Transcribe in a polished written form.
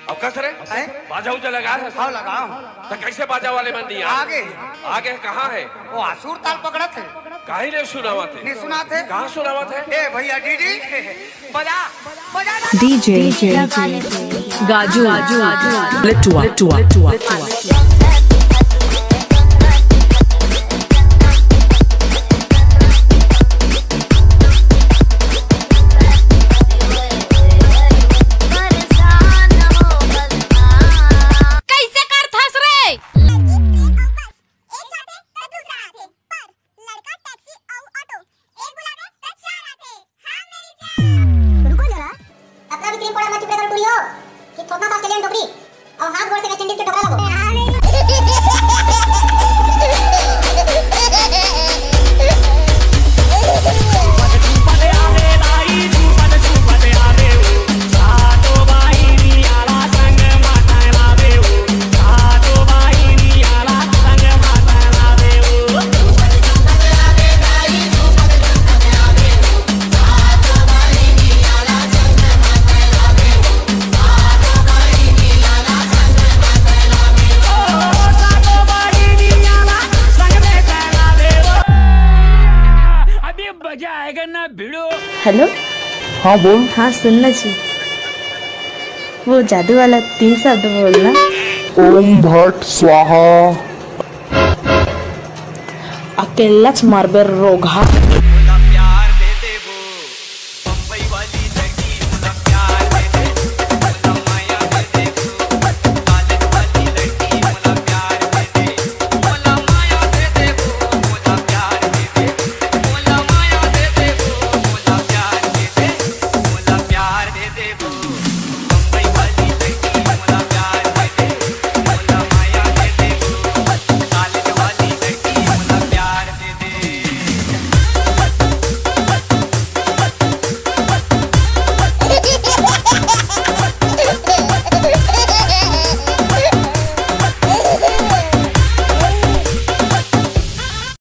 अब कस रे बाजा उजा लगा है? हाँ लगाओ। तो कैसे बाजा वाले बन दिया? आगे आगे कहाँ है? वो आसुर ताल पकड़ा थे। काहे ने सुनावा थे? नहीं सुना थे। कहाँ सुनावा थे? ए भैया डीडी बजा बजा डीजे गाजू लिटुआ और हाथ गोड़ से वेस्ट इंडीज के टोकरा लगो। हेलो हाँ बोल। हाँ सुनना जी, वो जादू वाला 3 शब्द बोलना। ओम भट स्वाहा। अकेला मारबे रोगा।